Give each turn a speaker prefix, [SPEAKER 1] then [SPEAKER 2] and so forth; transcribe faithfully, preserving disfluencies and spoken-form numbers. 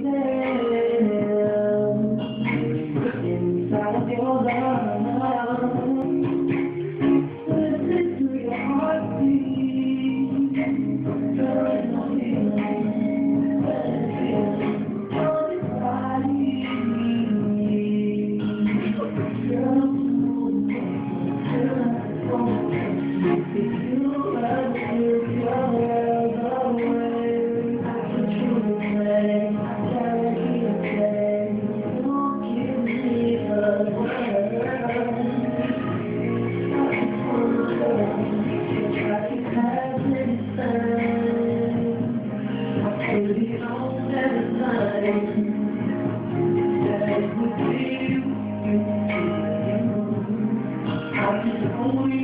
[SPEAKER 1] inside of your love. Listen to your heartbeat. There is no healing, but it's feeling on your body. Girl, if you love me, you're away. I can truly say, I guarantee you say, don't give me the word. Traffic has been turned. I feel the old everything that it would be you. I just owe you.